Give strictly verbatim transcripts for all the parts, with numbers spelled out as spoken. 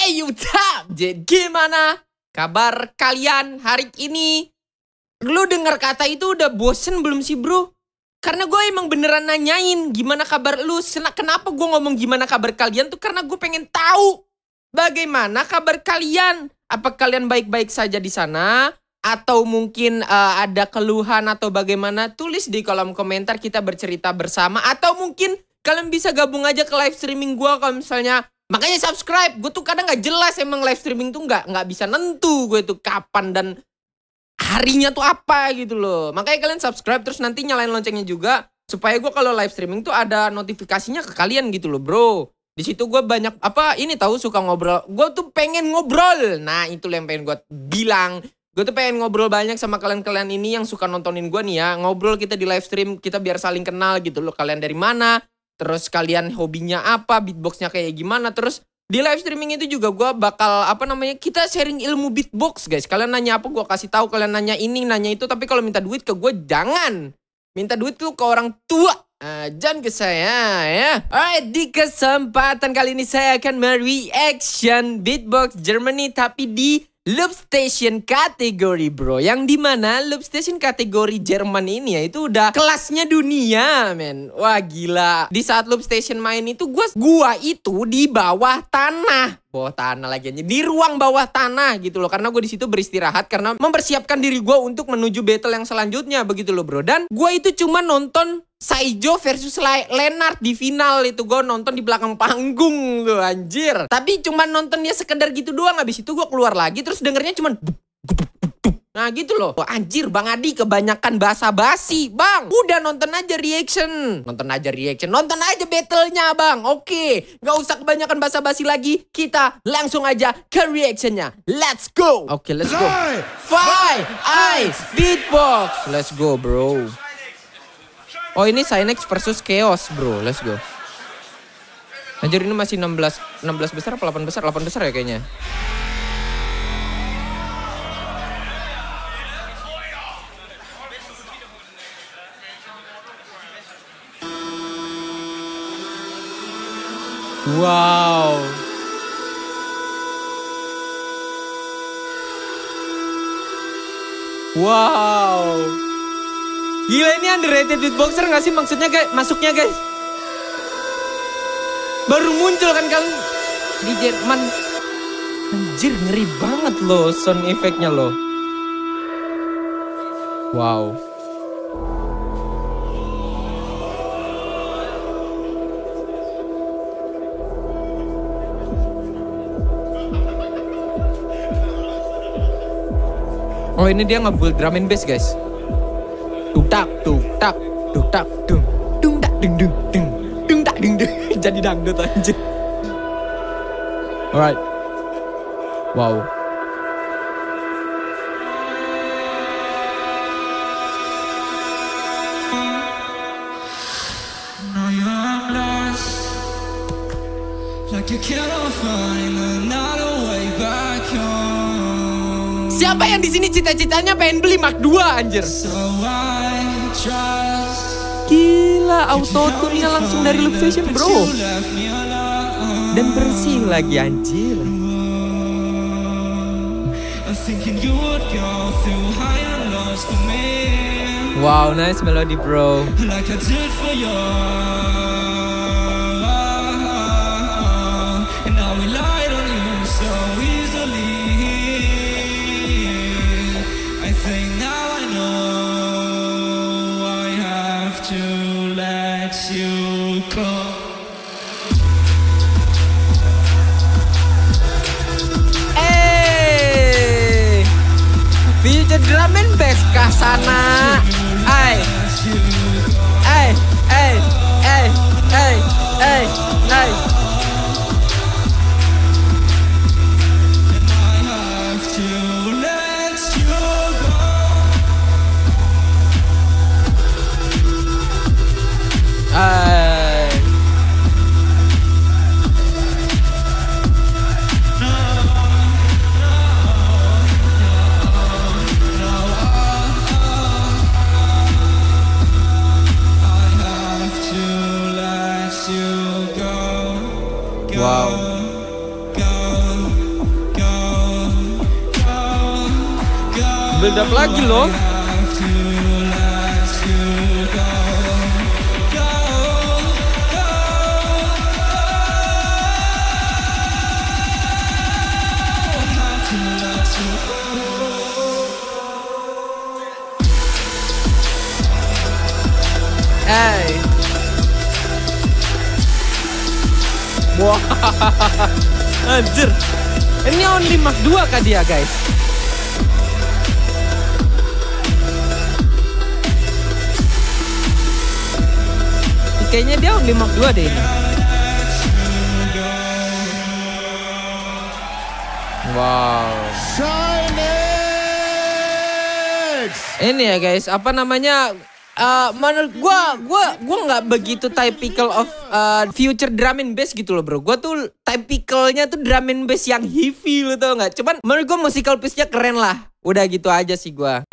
Hey YouTube, jadi gimana kabar kalian hari ini? Lu denger kata itu udah bosen belum sih bro? Karena gue emang beneran nanyain gimana kabar lu. Kenapa gue ngomong gimana kabar kalian tuh karena gue pengen tahu bagaimana kabar kalian. Apa kalian baik-baik saja di sana? Atau mungkin uh, ada keluhan atau bagaimana? Tulis di kolom komentar, kita bercerita bersama. Atau mungkin kalian bisa gabung aja ke live streaming gue kalau misalnya. Makanya subscribe. Gue tuh kadang gak jelas emang live streaming tuh gak, gak bisa nentu gue tuh kapan dan harinya tuh apa gitu loh. Makanya kalian subscribe terus nanti nyalain loncengnya juga. Supaya gue kalau live streaming tuh ada notifikasinya ke kalian gitu loh bro. Di situ gue banyak apa ini tahu suka ngobrol. Gue tuh pengen ngobrol. Nah itu yang pengen gue bilang. Gue tuh pengen ngobrol banyak sama kalian-kalian ini yang suka nontonin gue nih ya. Ngobrol kita di live stream, kita biar saling kenal gitu loh. Kalian dari mana? Terus kalian hobinya apa, beatboxnya kayak gimana. Terus di live streaming itu juga gue bakal apa namanya, kita sharing ilmu beatbox guys. Kalian nanya apa gue kasih tahu, kalian nanya ini, nanya itu. Tapi kalau minta duit ke gue jangan. Minta duit tuh ke orang tua. Nah, jangan ke saya ya. Alright, di kesempatan kali ini saya akan mereaction beatbox Germany. Tapi di Loop Station kategori bro. Yang dimana Loop Station kategori Jerman ini ya itu udah kelasnya dunia men. Wah gila. Di saat Loop Station main itu gua, gua itu di bawah tanah. Bawah tanah lagi aja. Di ruang bawah tanah gitu loh. Karena gue di situ beristirahat. Karena mempersiapkan diri gue untuk menuju battle yang selanjutnya. Begitu loh bro. Dan gue itu cuma nonton Saijo versus Lennart di final itu. Gue nonton di belakang panggung tuh anjir. Tapi cuma nonton dia sekedar gitu doang. Habis itu gue keluar lagi terus dengernya cuma nah gitu loh. Anjir Bang Adi kebanyakan basa-basi bang. Udah nonton aja reaction. Nonton aja reaction. Nonton aja battlenya bang. Oke. Gak usah kebanyakan basa-basi lagi. Kita langsung aja ke reactionnya. Let's go. Oke let's go. Five Eyes Beatbox. Let's go bro. Oh ini Synex versus Chaos bro. Let's go. Anjir ini masih enam belas besar apa delapan besar? delapan besar ya kayaknya. Wow. Wow. Gila ini underrated beatboxer gak sih maksudnya guys? Masuknya guys. Baru muncul kan kalian di Jerman. Anjir ngeri banget loh sound effect-nya loh. Wow. Oh ini dia nge-build drum and bass guys. Tuk tak tuk tak tuk tak dung dung tak dung dung dung dung tak dung dung. Jadi dangdut anjir. Alright. Wow. Now you're lost, like you cannot find another way back home. Siapa yang di sini cita-citanya pengen beli Mark dua anjir? Gila, autotune-nya langsung dari Loop Station bro. Dan bersih lagi anjir. Wow, nice melody bro. Future drum and bass kah sana? Ay, ay, ay, ay, ay, ay, ay. Ay. build up lagi loh. Hey. Wah. Anjir. Ini only Mark dua kah dia, guys? Kayaknya dia only Mark dua deh ini. Wow. Ini ya guys, apa namanya? Uh, menurut gua, gua, gua nggak begitu typical of uh, future drum and bass gitu loh bro. Gua tuh typicalnya tuh drum and bass yang heavy lo tau nggak? Cuman menurut gua musical piece-nya keren lah. Udah gitu aja sih gua.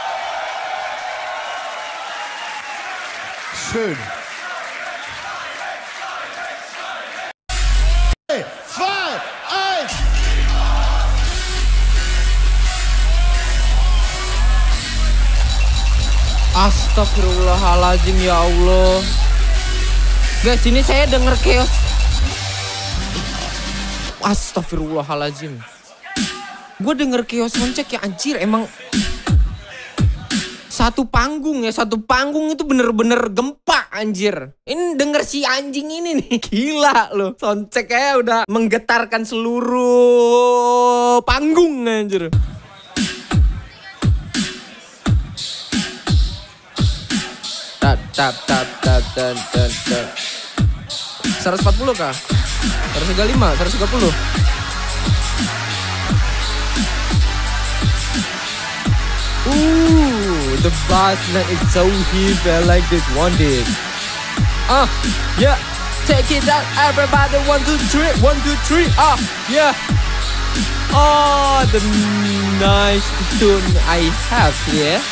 Schön. Astagfirullahaladzim, ya Allah. Guys, ini saya denger chaos. Astagfirullahaladzim. Gue denger chaos soundcheck ya anjir. Emang satu panggung ya, satu panggung itu bener-bener gempa anjir. Ini denger si anjing ini nih, gila loh. Soundchecknya udah menggetarkan seluruh panggung anjir. Tap tap tap tap tap tap tap. seratus empat puluh kah? seratus tiga puluh lima, seratus tiga puluh. Ooh, the bass line is so heavy. I like this one, dude. Ah, uh, yeah. Take it out, everybody. One, two, three. One, two, three. Ah, uh, yeah. Oh, the nice tune I have here.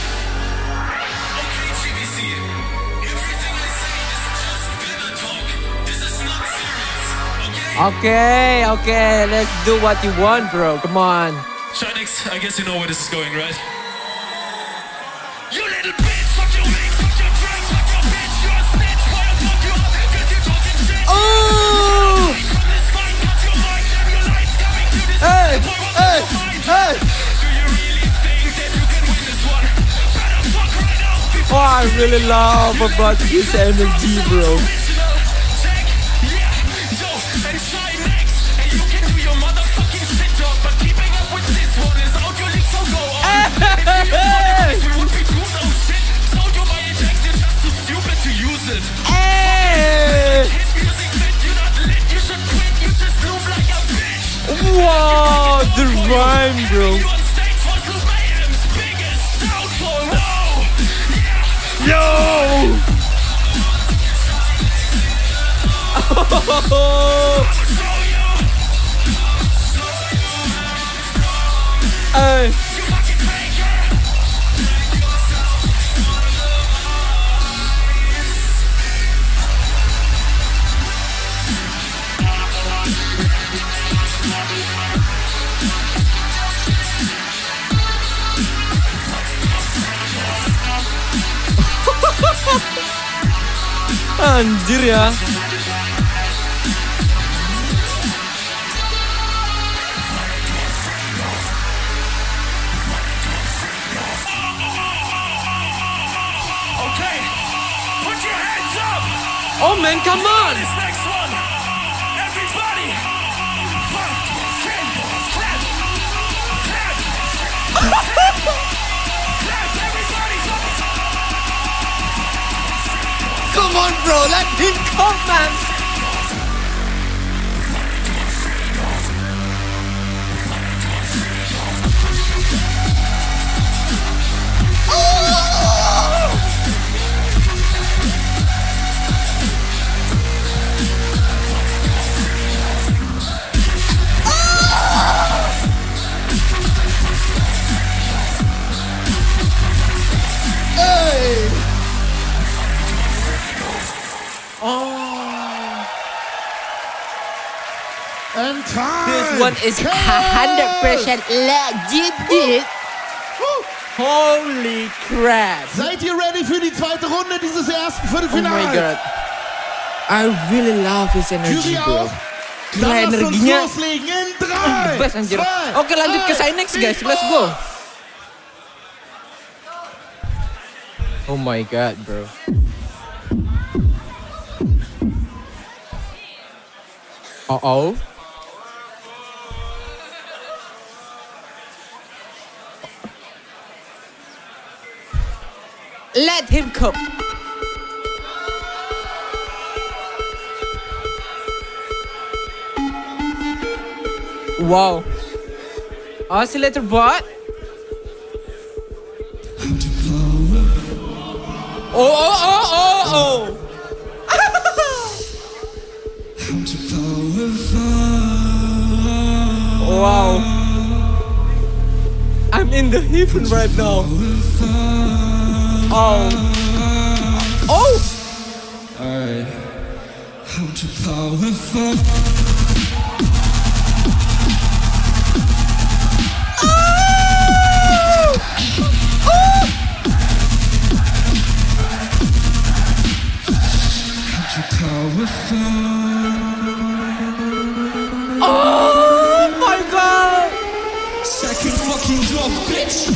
Okay, okay, let's do what you want, bro. Come on. Shynix, I guess you know where this is going, right? You little bitch, fuck your legs, fuck your drinks, fuck your bitch, you're a snitch, why the fuck you up, cause you're talking shit. Oh! From this fight, cut your mic, damn your lights coming to this. Hey, hey, hey! Do you really think that you can win this one? Better fuck right now before Oh, I really love about this energy, bro. Wow, the rhyme, bro. Yo! Hey. Anjir ya. Okay, put your hands up. Oh man, come on. This next one, everybody, fucking clap, clap, clap, everybody. Come on, bro, let him come, man. And time. This one is one hundred percent legit, dude. Holy crap. Seid ihr ready für die zweite Runde dieses ersten Oh my Viertelfinals? god. I really love his energy, Jury bro. auch. Gila Dann lasst uns energinya. loslegen in drei, Best anjir. zwei, Oke, lanjut ke eins, next guys. Let's go. Oh my god, bro. Uh-oh. Let him come. Wow. Oscillator bot. Oh, oh, oh, oh, oh. Wow. I'm in the heaven right now. Oh. Oh. Alright. I'm too powerful. Oh my god. Second fucking drop, bitch.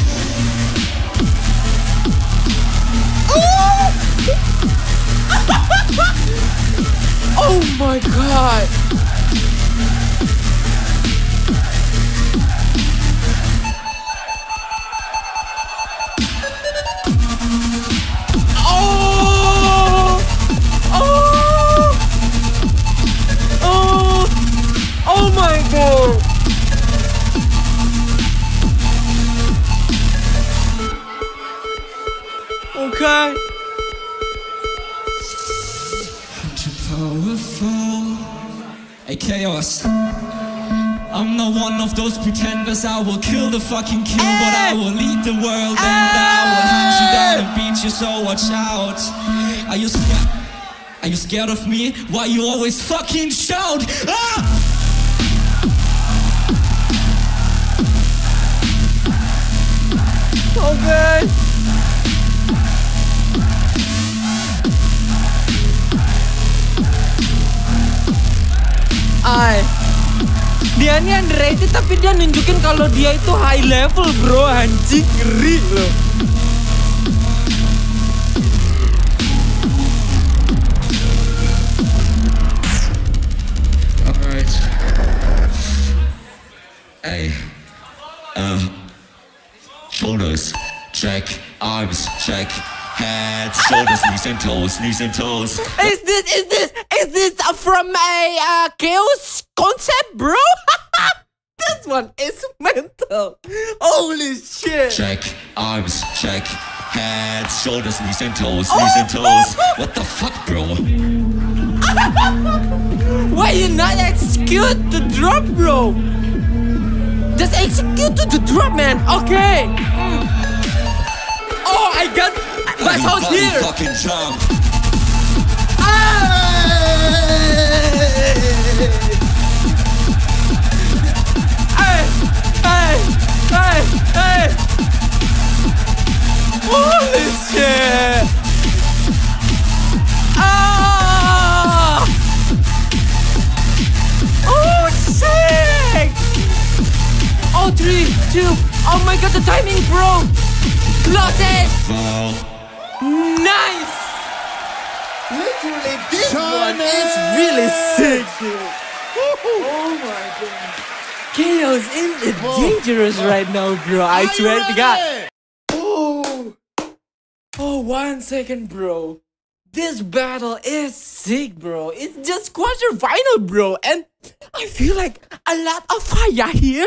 Oh my god. Oh. Oh. Oh. Oh my god. Okay. Powerful. Hey, Chaos. I'm not one of those pretenders. I will kill the fucking kill, but I will lead the world and I will hunt you down and beat you. So watch out. Are you scared? Are you scared of me? Why you always fucking shout? Ah! Okay. Ay. Dia ini underrated tapi dia nunjukin kalau dia itu high level, bro. Anjing, ngeri loh. Alright. Hey. Um. Shoulders, check. Arms, check. Head, shoulders, knees and toes, knees and toes. Is this, is this, is this from a uh, chaos concept, bro? This one is mental. Holy shit. Check. Arms, check. Head, shoulders, knees and toes, knees and toes. What the fuck, bro? Why you not execute the drop, bro? Just execute to the drop, man. Okay. Mm. Oh, I got my house Body here. fucking jump. Hey, hey, hey, hey. Holy shit. Ah. Oh, sick. Oh, three, two. Oh my god, the timing, bro. Close it. Fall. Nice. Literally, this one Shine is it. really sick, dude. Oh my god. Chaos is Whoa. dangerous right now, bro. I Are you swear to God. ready? Oh. Oh, one second, bro. This battle is sick, bro. It's just quarterfinal, bro. And I feel like a lot of fire here.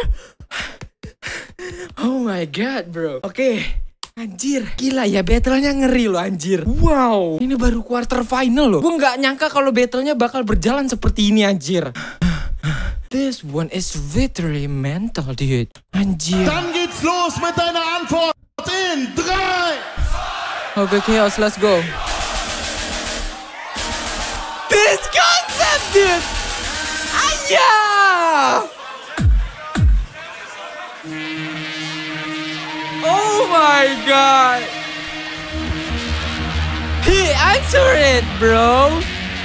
Oh my god, bro. Oke. Anjir, gila ya, battle-nya ngeri loh, anjir. Wow, ini baru quarter final loh. Gue nggak nyangka kalau battle-nya bakal berjalan seperti ini, anjir. This one is very mental, dude. Anjir. Dann geht's los mit deiner Antwort in drei. Oke, Chaos, let's go. This concept, dude. Ayah. Oh my my god. He answered it, bro.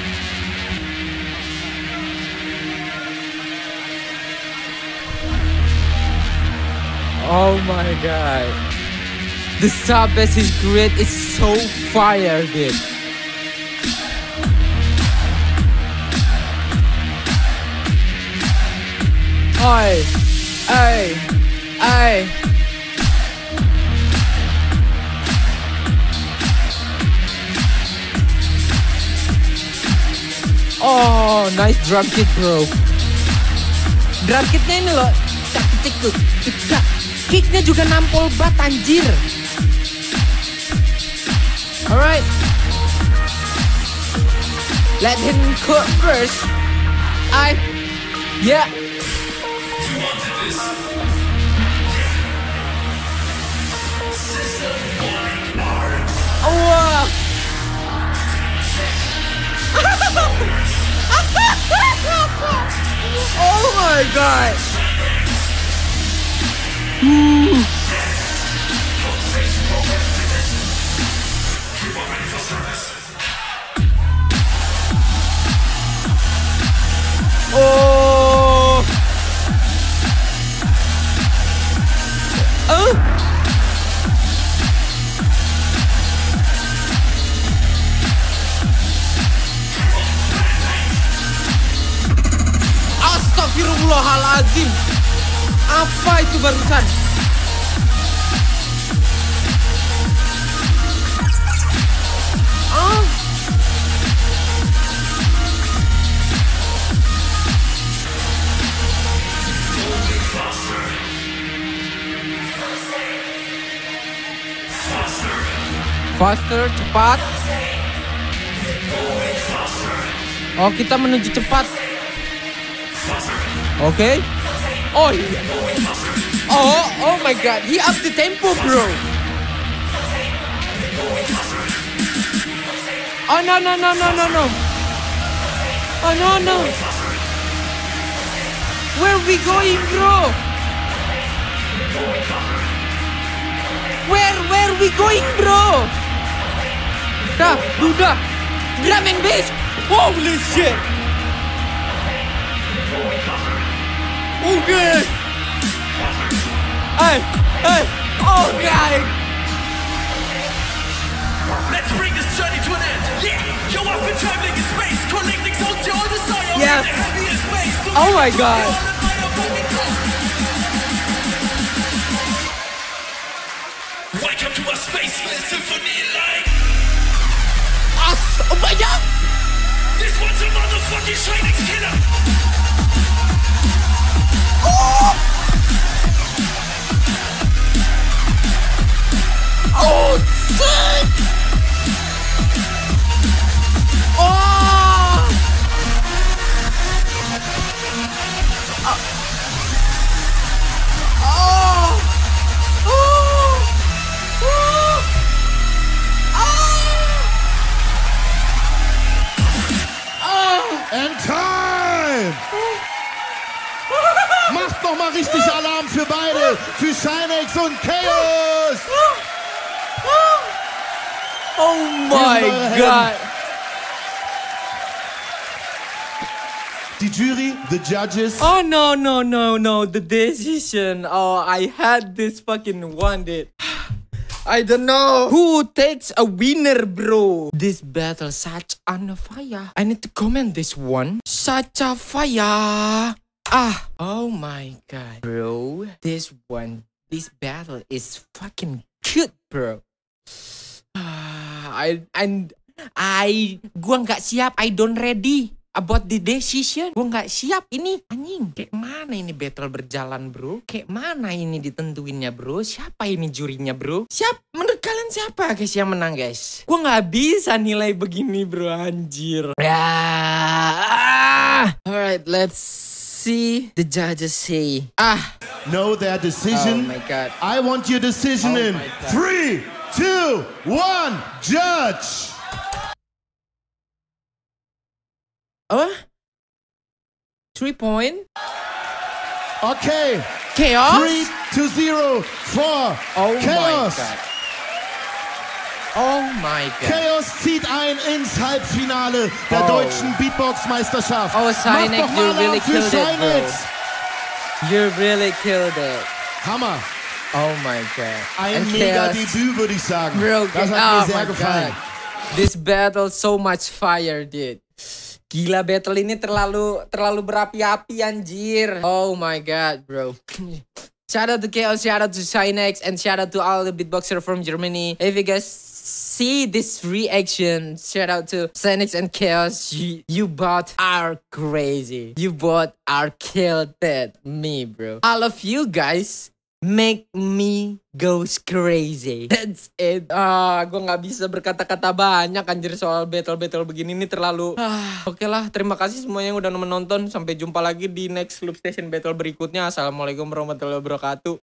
Oh my god. The sub-bass is great. It's so fire, dude. Oi, oi, oi. Oh, nice drum kit, bro. Drum kitnya ini loh. Tak, tik, tik, tik, tak. Kicknya juga nampol banget, anjir. Alright. Let him cook first. I, yeah. Oh, wow. Oh my god. Ooh. Oh. Oh. Astagfirullahaladzim. Apa itu barusan? Oh. Faster, cepat. Oh, kita menuju cepat. Oke. Okay. Oh, iya. Oh, oh my god. He up the tempo, bro. Oh, no, no, no, no, no, no. Oh, no, no. Where are we going, bro? Where, where are we going, bro? Dah, udah. Drum and bass. Holy shit. Okay. Hey, hey, oh god. Let's bring this journey to an end. Yeah, yo, I've been traveling in space, collecting souls to all the desire. Yes. The heaviest space. Oh my god. Welcome to our space symphony like. Oh my god. This one's a motherfucking shining killer. Oh. Oh shit. Oh. Oh. Oh. And time! Macht noch mal richtig Alarm für beide, für Shinex und Chaos! Oh my god! Die Jury, the judges. Oh no no no no! The decision. Oh, I had this fucking one, dude. I don't know who takes a winner, bro. This battle such on fire. I need to comment this one. Such a fire. Ah. Oh my god, bro. This one, this battle is fucking cute, bro. Ah, I and I, gua nggak siap. I don't ready about the decision. Gua nggak siap ini. Anjing, kayak mana ini battle berjalan, bro? Kayak mana ini ditentuinnya, bro? Siapa ini jurinya, bro? Siap? Menurut kalian siapa, guys, yang menang, guys? Gua nggak bisa nilai begini, bro. Anjir. Ya. Ah. Alright, let's see the judges say. Ah. Know their decision. Oh my god. I want your decision Oh in my God. three, two, one, judge. Oh? Three point? Okay, Chaos. three to zero for Oh Chaos. my god. Oh my god. Chaos zieht ein ins Halbfinale der Oh. deutschen Beatbox-Meisterschaft. Oh, Macht Cynex, doch you mal really Alarm für killed it, bro. Cynex. You really killed it. Hammer. Oh my god. Ein And mega Chaos, Debüt, würde ich sagen. Bro, das hat oh mir sehr my gefallen. god. This battle so much fire, dude. Gila, battle ini terlalu terlalu berapi-api anjir. Oh my god, bro. Shout out to Chaos, shout out to Cynex, and shout out to all the beatboxer from Germany. If you guys see this reaction, shout out to Cynex and Chaos. You, you both are crazy. You both are killed at me, bro. All of you guys make me goes crazy. That's it. Ah, gue nggak bisa berkata-kata banyak anjir soal battle-battle begini ini terlalu. Ah, oke lah, terima kasih semuanya yang udah menonton. Sampai jumpa lagi di next Loop Station battle berikutnya. Assalamualaikum warahmatullahi wabarakatuh.